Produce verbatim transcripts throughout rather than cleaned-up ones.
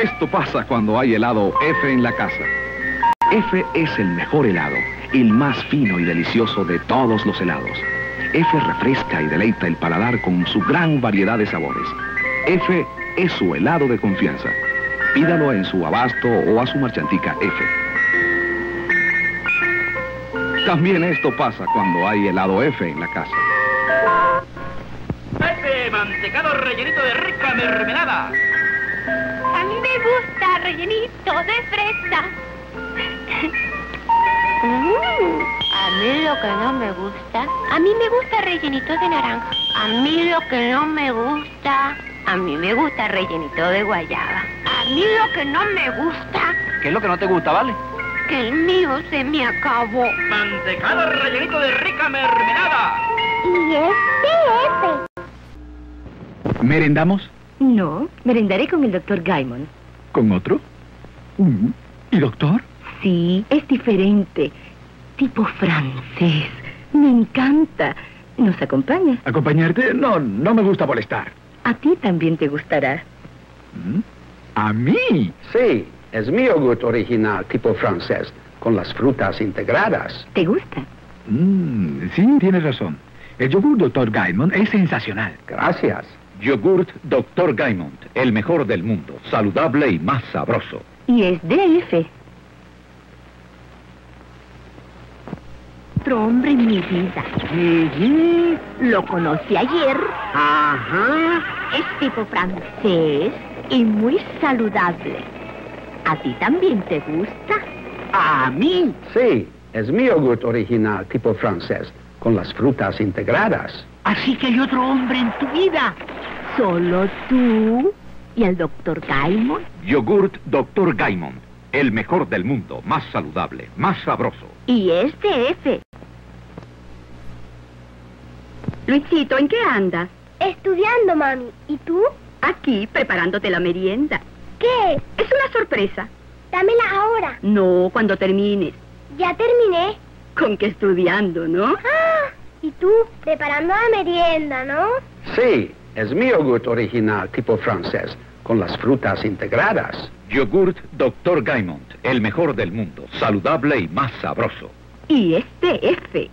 Esto pasa cuando hay helado F en la casa. F es el mejor helado, el más fino y delicioso de todos los helados. F refresca y deleita el paladar con su gran variedad de sabores. F es su helado de confianza. Pídalo en su abasto o a su marchantica F. También esto pasa cuando hay helado F en la casa. F, mantecado rellenito de rica mermelada. A mí me gusta rellenito de fresa. Mm, a mí lo que no me gusta. A mí me gusta rellenito de naranja. A mí lo que no me gusta. A mí me gusta rellenito de guayaba. A mí lo que no me gusta. ¿Qué es lo que no te gusta, vale? Que el mío se me acabó. Mantecado rellenito de rica mermelada. Y este F. ¿Merendamos? No, merendaré con el doctor Gaimon. ¿Con otro? Mm. ¿Y doctor? Sí, es diferente. Tipo francés. Me encanta. ¿Nos acompaña? ¿Acompañarte? No, no me gusta molestar. A ti también te gustará. ¿Mm? ¿A mí? Sí, es mi yogur original tipo francés, con las frutas integradas. ¿Te gusta? Mm, sí, tienes razón. El yogur doctor Gaimon es sensacional. Gracias. Yogurt doctor Gaimon, el mejor del mundo, saludable y más sabroso. Y es de F. Otro hombre en mi vida. Uh-huh. Lo conocí ayer. Ajá. Es tipo francés y muy saludable. ¿A ti también te gusta? ¿A mí? Sí, es mi yogur original tipo francés, con las frutas integradas. Así que hay otro hombre en tu vida. ¿Solo tú y el doctor Gaimon? Yogurt doctor Gaimon, el mejor del mundo, más saludable, más sabroso. Y es de F. Luisito, ¿en qué andas? Estudiando, mami. ¿Y tú? Aquí, preparándote la merienda. ¿Qué? Es una sorpresa. Dámela ahora. No, cuando termines. Ya terminé. Con que estudiando, ¿no? Ah, y tú, preparando la merienda, ¿no? Sí, es mi yogur original tipo francés, con las frutas integradas. Yogurt doctor Gaimon, el mejor del mundo, saludable y más sabroso. Y es de F.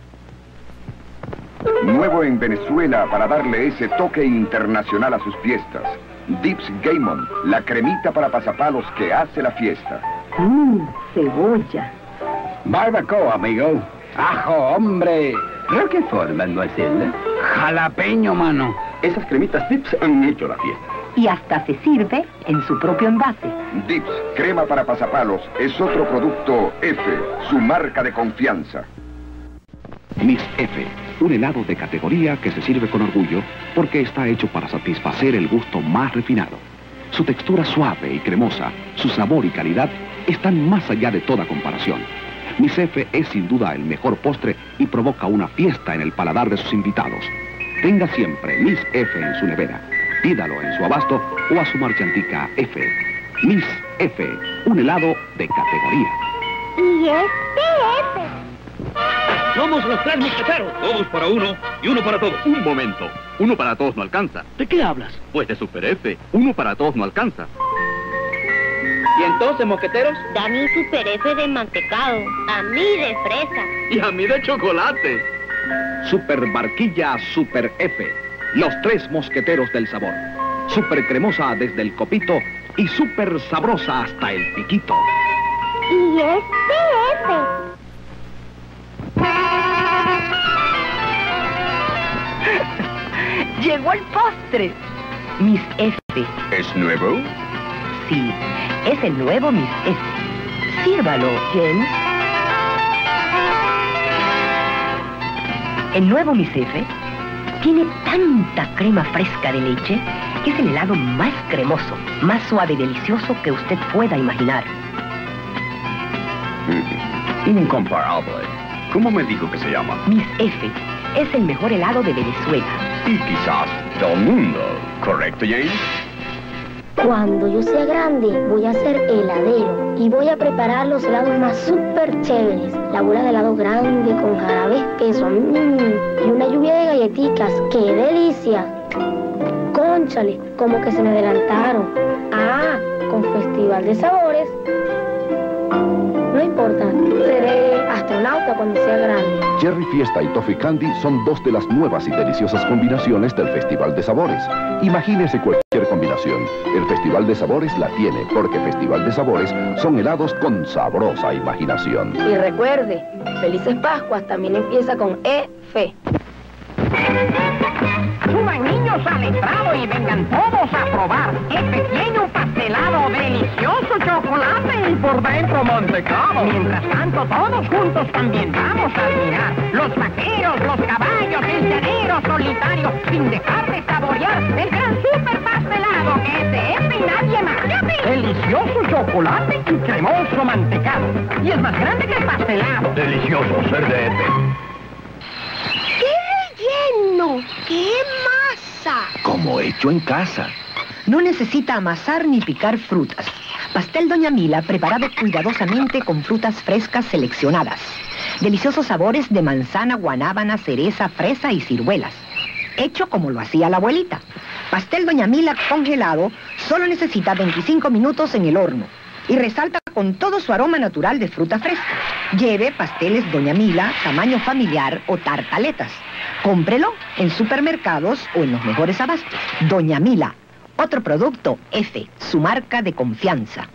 Nuevo en Venezuela para darle ese toque internacional a sus fiestas. Dips Gaimon, la cremita para pasapalos que hace la fiesta. Mmm, cebolla. Barbacoa, amigo. ¡Ajo, hombre! ¿Pero qué forma no hacerla? Jalapeño, mano. Esas cremitas Dips han hecho la fiesta. Y hasta se sirve en su propio envase. Dips, crema para pasapalos, es otro producto F, su marca de confianza. Miss F, un helado de categoría que se sirve con orgullo porque está hecho para satisfacer el gusto más refinado. Su textura suave y cremosa, su sabor y calidad están más allá de toda comparación. Miss F es sin duda el mejor postre y provoca una fiesta en el paladar de sus invitados. Tenga siempre Miss F en su nevera. Pídalo en su abasto o a su marchantica F. Miss F, un helado de categoría. Y es de F. Somos los tres mosqueteros. Todos para uno y uno para todos. Un momento. Uno para todos no alcanza. ¿De qué hablas? Pues de Super F. Uno para todos no alcanza. ¿Y entonces, mosqueteros? Dame un super F de mantecado. A mí de fresa. Y a mí de chocolate. Super Barquilla Super F. Los tres mosqueteros del sabor. Super cremosa desde el copito y super sabrosa hasta el piquito. Y es de F. Llegó el postre. Miss F. ¿Es nuevo? Sí, es el nuevo Miss F. Sírvalo, James. El nuevo Miss F tiene tanta crema fresca de leche que es el helado más cremoso, más suave y delicioso que usted pueda imaginar. Incomparable. ¿Cómo me dijo que se llama? Miss F es el mejor helado de Venezuela. Y quizás del mundo. ¿Correcto, James? Cuando yo sea grande, voy a ser heladero y voy a preparar los helados más súper chéveres. La bola de helado grande con jarabe espeso, mmm, y una lluvia de galletitas. ¡Qué delicia! Cónchale, como que se me adelantaron. Ah, con Festival de Sabores. No importa, seré astronauta cuando sea grande. Cherry Fiesta y Toffee Candy son dos de las nuevas y deliciosas combinaciones del Festival de Sabores. Imagínese cualquier combinación. El Festival de Sabores la tiene, porque Festival de Sabores son helados con sabrosa imaginación. Y recuerde, Felices Pascuas también empieza con E F. Suban niños al estrado y vengan todos a probar. Este tiene un pastelado delicioso, chocolate y por dentro mantecado. Mientras tanto, todos juntos también vamos a admirar los vaqueros, los caballos, el llanero solitario, sin dejar de saborear el gran super pastelado que es de este y nadie más. Delicioso chocolate y cremoso mantecado. Y es más grande que el pastelado. Delicioso ser de este. ¡Lleno! ¡Qué masa! Como hecho en casa. No necesita amasar ni picar frutas. Pastel Doña Mila preparado cuidadosamente con frutas frescas seleccionadas. Deliciosos sabores de manzana, guanábana, cereza, fresa y ciruelas. Hecho como lo hacía la abuelita. Pastel Doña Mila congelado solo necesita veinticinco minutos en el horno. Y resalta con todo su aroma natural de fruta fresca. Lleve pasteles Doña Mila, tamaño familiar o tartaletas. Cómprelo en supermercados o en los mejores abastos. Doña Mila, otro producto F, su marca de confianza.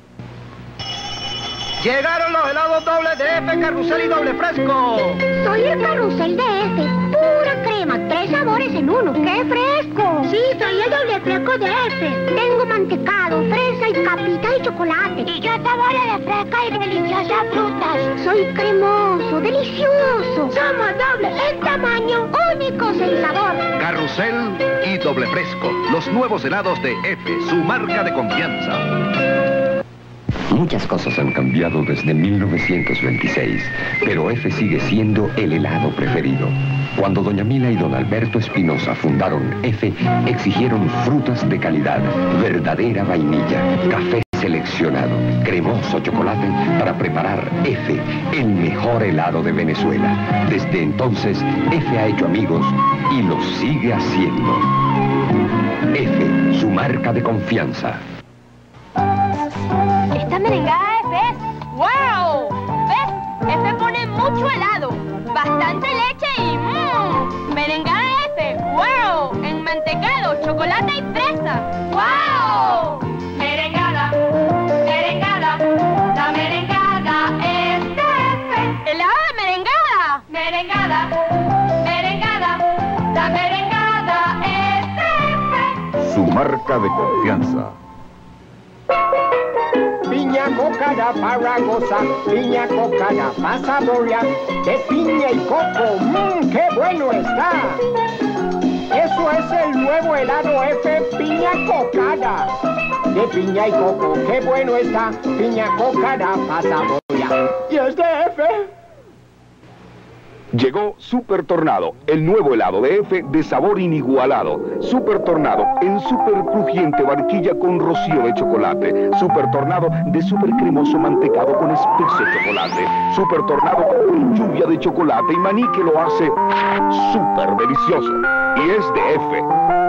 Llegaron los helados dobles de F, carrusel y doble fresco. Soy el carrusel de F, pura crema, tres sabores en uno. ¡Qué fresco! Sí, soy el doble fresco de F. Tengo mantecado, fresa y capita y chocolate. Y yo sabores de fresca y deliciosas frutas. Soy cremoso, delicioso. Somos doble en tamaño, únicos en sabor. Carrusel y doble fresco, los nuevos helados de F, su marca de confianza. Muchas cosas han cambiado desde mil novecientos veintiséis, pero F sigue siendo el helado preferido. Cuando Doña Mila y Don Alberto Espinosa fundaron F, exigieron frutas de calidad, verdadera vainilla, café seleccionado, cremoso chocolate para preparar F, el mejor helado de Venezuela. Desde entonces, F ha hecho amigos y lo sigue haciendo. F, su marca de confianza. Esta merengada F es... ¡Wow! ¿Ves? F pone mucho helado, bastante leche y... ¡Mmm! Merengada F, ¡wow! Enmantecado, chocolate y fresa. ¡Wow! Merengada, merengada, la merengada es de F. ¡Helado de merengada! Merengada, merengada, la merengada es de F. Su marca de confianza. Piña colada para gozar, piña colada para saborear, de piña y coco, mmm, qué bueno está. Eso es el nuevo helado F, piña colada. De piña y coco, qué bueno está, piña colada para saborear. Y es de F. Llegó Super Tornado, el nuevo helado de F de sabor inigualado. Super Tornado en super crujiente barquilla con rocío de chocolate. Super Tornado de super cremoso mantecado con espeso chocolate. Super Tornado con lluvia de chocolate y maní que lo hace súper delicioso. Y es de F.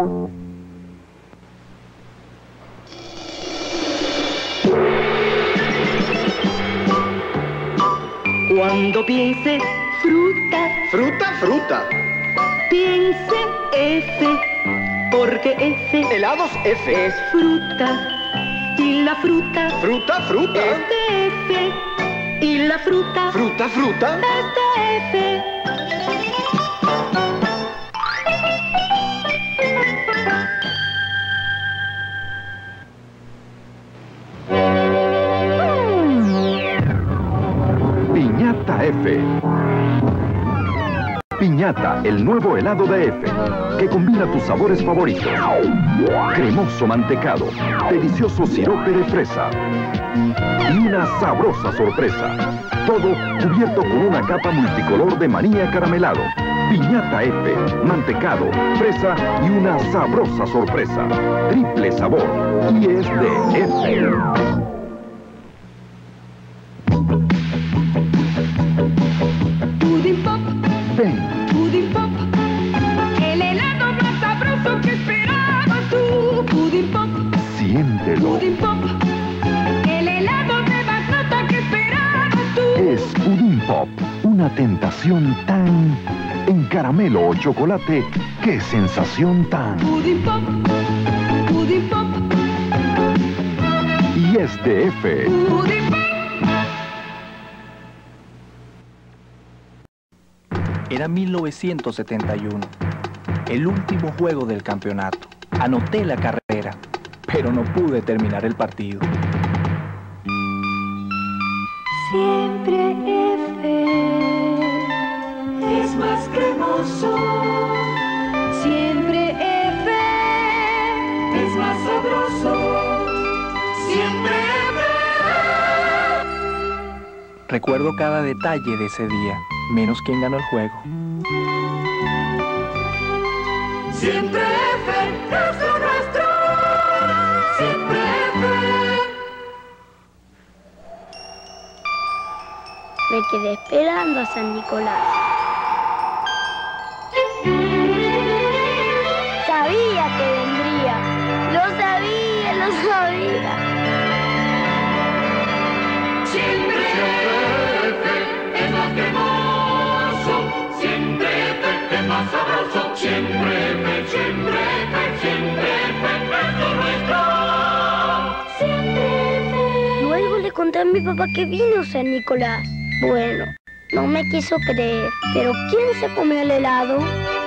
Cuando piense fruta, Fruta, fruta. piense F, porque F Helados F. es fruta, y la fruta Fruta, fruta. es de F, y la fruta Fruta, fruta. es de F. Piñata F. Piñata, el nuevo helado de F, que combina tus sabores favoritos. Cremoso mantecado, delicioso sirope de fresa y una sabrosa sorpresa. Todo cubierto con una capa multicolor de maní acaramelado. Piñata F, mantecado, fresa y una sabrosa sorpresa. Triple sabor y es de F. Pudding Pop, Ven, Pudding Pop, el helado más sabroso que esperabas una tentación tan... En caramelo o chocolate, qué sensación tan... Pudding pop, pudding pop. Y es de F. Pudding pop. Era mil novecientos setenta y uno, el último juego del campeonato. Anoté la carrera, pero no pude terminar el partido. Siempre F es más cremoso. Siempre F es más sabroso. Siempre F. Recuerdo cada detalle de ese día, menos quién ganó el juego. Siempre F es lo nuestro. Siempre F. Me quedé esperando a San Nicolás. Sabía que vendría. Lo sabía, lo sabía. Siempre F es más cremoso. Siempre F es más sabroso. Siempre F, siempre F, siempre F es lo nuestro. Siempre F. Luego le conté a mi papá que vino San Nicolás. Bueno, no me quiso creer, pero ¿quién se comió el helado?